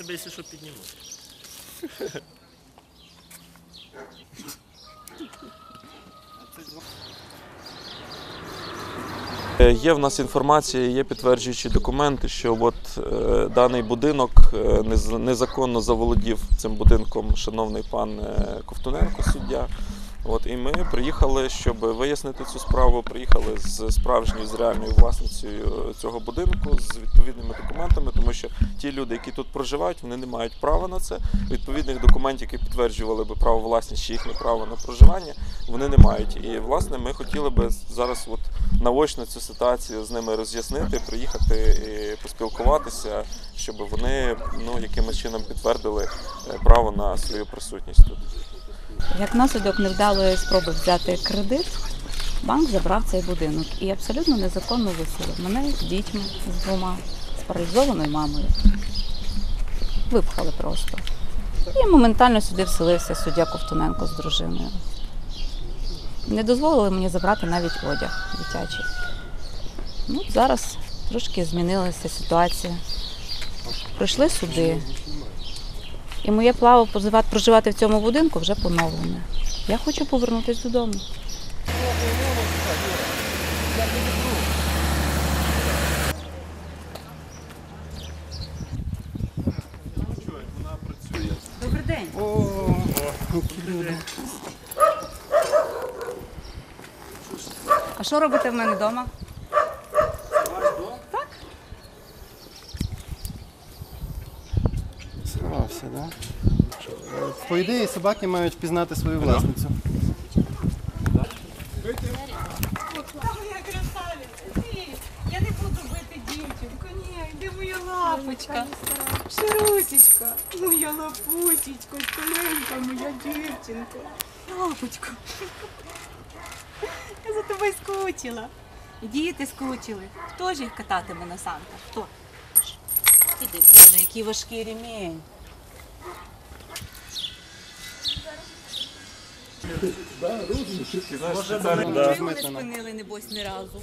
тебе, якщо що, підніму. Є в нас інформація, є підтверджуючі документи, що от даний будинок незаконно заволодів цим будинком шановний пан Ковтуненко, суддя. І ми приїхали, щоб вияснити цю справу, приїхали з справжньою, з реальною власницею цього будинку, з відповідними документами, тому що ті люди, які тут проживають, вони не мають права на це. Відповідних документів, які підтверджували би право власності чи їхнє право на проживання, вони не мають. І, власне, ми хотіли би зараз наочно цю ситуацію з ними роз'яснити, приїхати і поспілкуватися, щоб вони якимось чином підтвердили право на свою присутність тут. Як наслідок невдалої спроби взяти кредит, банк забрав цей будинок і абсолютно незаконно виселив мене з дітьми, з двома, з паралізованою мамою. Випхали просто. І моментально сюди вселився суддя Ковтуненко з дружиною. Не дозволили мені забрати навіть одяг дитячий. Зараз трошки змінилася ситуація. Пройшли суди. І моє право проживати в цьому будинку вже поновлене. Я хочу повернутися додому. Добрий день. А що робите в мене вдома? Так. Сховався, так? По ідеї, собаки мають впізнати свою власницю. Я не буду бити дівчинку, ні, де моя лапочка, Ширусечка, моя лапусечка, коленька, моя дівчинка, лапочка. Я за тобою скучила. І діти скучили. Хто ж їх кататиме на санках? Хто? Іди, Боже, який важкий ремінь. Чому не спинили, небось, ні разу?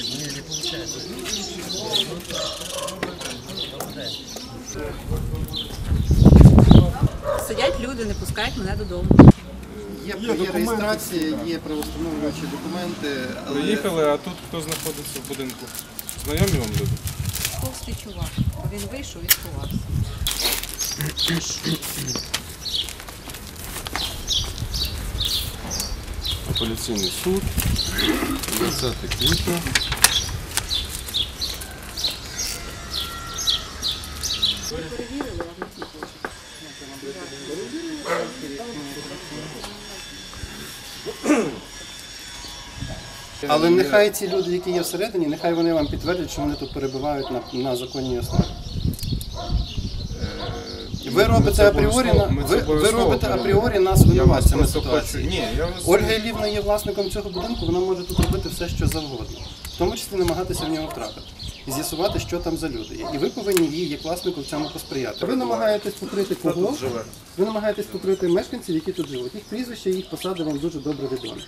Сидять люди, не пускають мене додому. Є реєстрація, є правовстановлюючі документи. Приїхали, а тут хто знаходиться в будинку? Знайомі вам люди? Товстий чувак. Він вийшов і сховався. Апеляційний суд, 20 квітня. Але нехай ці люди, які є всередині, нехай вони вам підтвердять, що вони тут перебувають на законній основі. Ви робите апріорі нас винуватцями ситуації. Ольга Іллівна є власником цього будинку, вона може тут робити все, що завгодно. В тому числі намагатися в нього втрапити. І з'ясувати, що там за люди. І ви повинні їй, як власнику, в цьому посприяти. Ви намагаєтесь покрити кого? Ви намагаєтесь покрити мешканців, які тут живуть. Їх прізвища, їх посади вам дуже добре відомі.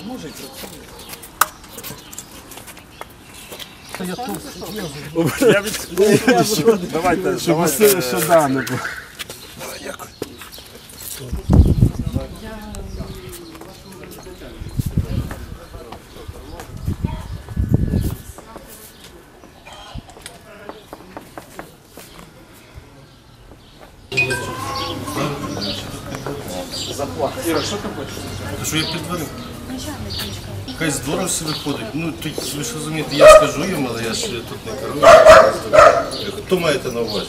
Давайте, щоб сюди не було. Іра, що ти хочеш? Що я підварив? Хай здорово все виходить. Ви ж розумієте, я скажу їм, але я ж тут не керую. Хто маєте на увазі?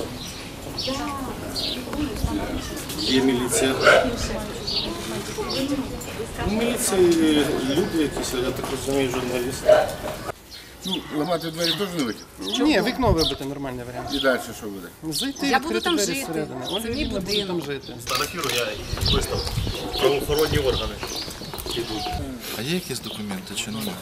Є міліція. Міліція, люди якісь, я так розумію, журналісти. Ламати двері теж не вихід? Ні, вікно вибити нормальний варіант. І далі що буде? Зайти, Я буду відкрити там двері жити. зсередини. Це Ольга мій Іллівна буде там будинок. жити. Фотографірую, я вистав. Правоохоронні органи. А є якісь документи чи немає?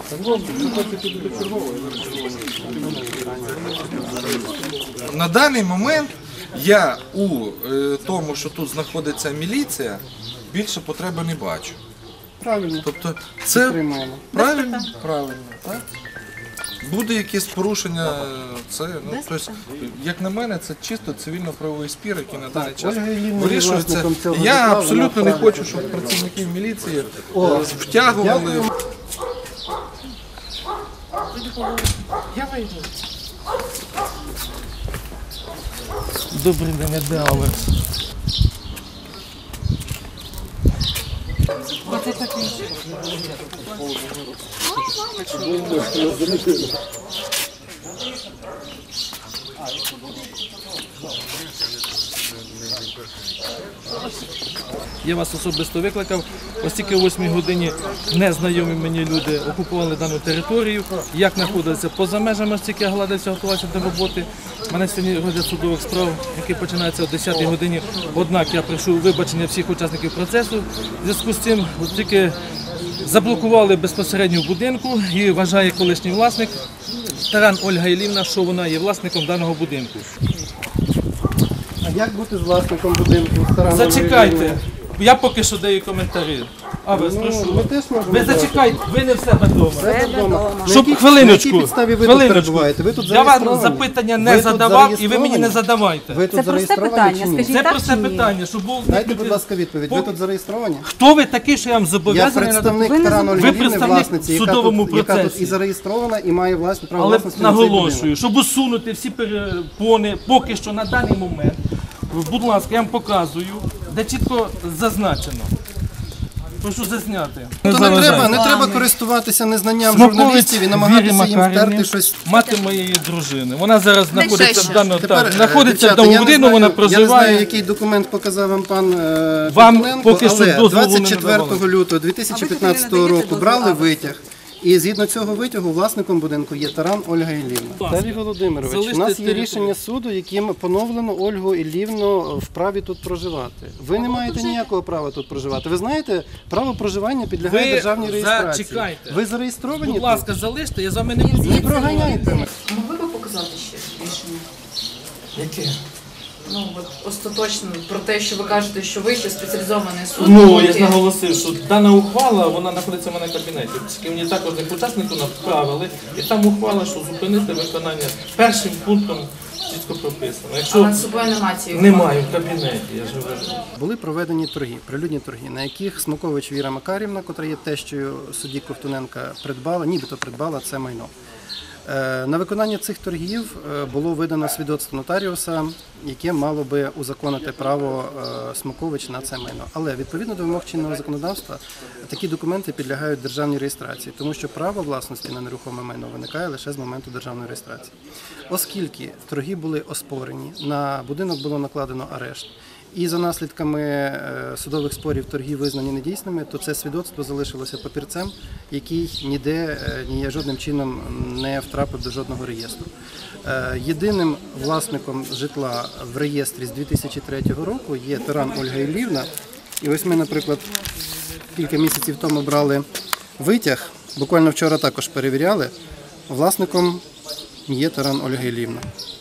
На даний момент я у тому, що тут знаходиться міліція, більше потреби не бачу. Правильно. Тобто це Приймаємо. правильно? Правильно, так? буде якесь порушення, це, ну, тобто, як на мене, це чисто цивільно-правовий спір, який на даний час Ольга Іллівна є вирішується. власником цього Я житла, абсолютно вона не хочу, щоб працівників міліції втягували. Я вийду. Добрий день, де Алекс? Я вас особисто викликав, оскільки о 8 годині незнайомі мені люди окупували дану територію. Як знаходилися поза межами, оскільки я гладився, готувався до роботи. У мене сьогодні розгляд судових справ, який починається о 10 годині. Однак я прошу вибачення всіх учасників процесу. В зв'язку з цим тільки заблокували безпосередньо в будинку і вважає колишній власник Таран Ольга Іллівна, що вона є власником даного будинку. А як бути з власником будинку? Зачекайте, я поки що даю коментарі. А ви спрошу. Ми теж можемо. Ви зачекайте, ви не в себе вдома. Щоб На хвилиночку, якій підставі ви тут хвилиночку. перебуваєте? Ви тут Я вам зареєстровані? запитання Ви не тут задавав і ви мені не зареєстровані? задавайте. Ви тут Це просте зареєстровані питання, чи ні? скажіть. Це так просте чи ні? питання, щоб був Дайте, будь ласка, відповідь. Ви тут зареєстровані? Хто ви такий, що я вам Я зобов'язаний представник Ви не Таран Ольги Ви Іллівни, представник власниці, в судовому яка тут і процесі. зареєстрована, і має власне право Але власності на цей будинок. наголошую, щоб усунути всі перепони, поки що на даний момент, будь ласка, я вам показую, де чітко зазначено. Прошу зазняти. То не треба користуватися незнанням Смаковець журналістів і Вірі намагатися їм Макарівні, втерти щось. мати моєї дружини. Вона зараз знаходиться в даному знаходиться в дівчата, даному я не будинку, знаю- вона Я не знаю, проживає. який документ показав вам пан Вам Ковтуненко, поки що але дозволу не 24 надавали. лютого 2015 року брали витяг. І згідно цього витягу власником будинку є Таран Ольга Іллівна. Віталій Володимирович, у нас залиште є територію. рішення суду, яким поновлено Ольгу Іллівну в праві тут проживати. Ви не маєте ніякого права тут проживати. Ви знаєте, право проживання підлягає Ви державній реєстрації. зачекайте. Ви зареєстровані Будь тут? ласка, залиште, я з вами не буду. Не проганяйте мене. Могли би показати ще рішення? Яке? Ну, от остаточно про те, що ви кажете, що ви ще спеціалізований суд. Ну, я який- ж наголосив, що дана ухвала, вона знаходиться в мене в кабінеті. Оскільки мені також як учаснику направили, і там ухвала, що зупинити виконання першим пунктом чітко прописано. А Якщо над собою немає цієї немає в кабінеті, я ж говорю. Були проведені торги, прилюдні торги, на яких Смакович Віра Макарівна, котра є тещою судді Ковтуненка, нібито придбала це майно. На виконання цих торгів було видано свідоцтво нотаріуса, яке мало би узаконити право Смакович на це майно. Але відповідно до вимог чинного законодавства такі документи підлягають державній реєстрації, тому що право власності на нерухоме майно виникає лише з моменту державної реєстрації. Оскільки торги були оспорені, на будинок було накладено арешт, і за наслідками судових спорів торги визнані недійсними, то це свідоцтво залишилося папірцем, який ніде жодним чином не втрапив до жодного реєстру. Єдиним власником житла в реєстрі з 2003 року є Таран Ольга Іллівна. І ось ми, наприклад, кілька місяців тому брали витяг, буквально вчора також перевіряли, власником є Таран Ольга Іллівна.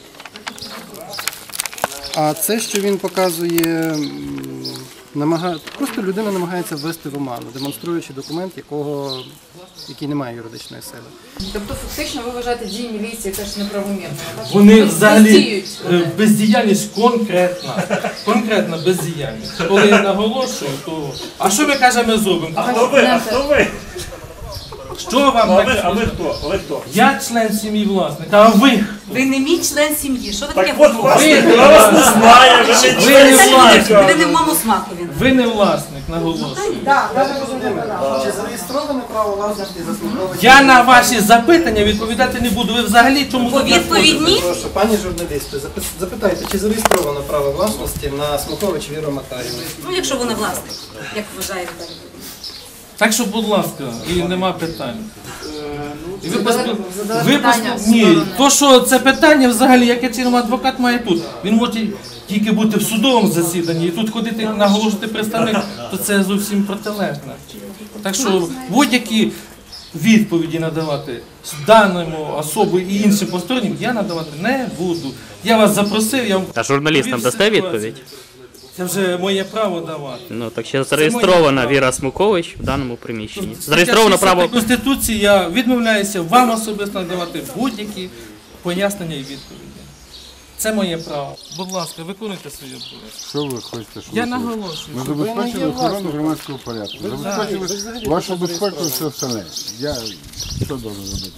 А це, що він показує, просто людина намагається ввести в оману, демонструючи документ, який не має юридичної сили. Тобто фактично ви вважаєте дії міліції теж неправомірними? так? Вони Тобто взагалі бездіють. бездіяльність конкретна бездіяльність. Коли я наголошую, то а що ми кажемо, ми зробимо? Хто ви? Що вам так? Ви хто? Я член сім'ї власника, а ви? Ви не мій член сім'ї. Що ви таке от говорите? Ви Я вас не знаю, ви не Ви не власник. Ви не в моєму смаку він. Ви не власник, наголошую. Чи зареєстроване право власності за Смаковича? Я на ваші запитання відповідати не буду. Ви взагалі чому Бо тут відповідь знаходитесь? ні. Прошу, пані журналісти, запитайте, чи зареєстровано право власності на Смакович Віру Макарівну? Ну, якщо вони власник, як вважає Віталій. Так що, будь ласка, і нема питань. І ви Задали ви питання ні, сторони. то що це питання взагалі, яке чином адвокат має тут. Він може тільки бути в судовому засіданні і тут ходити наголошувати представник, то це зовсім протилежне. Так що будь-які відповіді надавати даному особу і іншим постороннім я надавати не буду. Я вас запросив, я вам А журналістам розповів дасте ситуацію. відповідь? Це вже моє право давати. Ну так ще зареєстрована Віра Смукович в даному приміщенні. Зареєстровано право. Конституції я відмовляюся вам особисто надавати будь-які пояснення і відповіді. Це моє право. Будь ласка, виконуйте свої обов'язки. Що ви хочете? Що Я ви хочете? наголошую. Ми забезпечили охорону громадського порядку. Забезпечили вашу безпеку і все остальне. Я що должен зробити?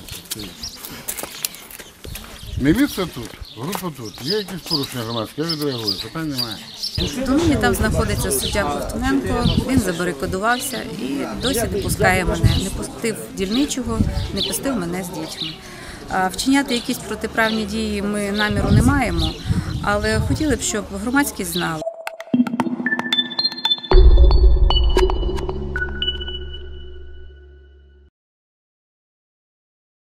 Міліція тут, група тут. Є якісь порушення громадські, я відреагую, питань немає. Нині там знаходиться суддя Ковтуненко, він забарикадувався і досі не пускає мене. Не пустив дільничого, не пустив мене з дітьми. Вчиняти якісь протиправні дії ми наміру не маємо, але хотіли б, щоб громадськість знала,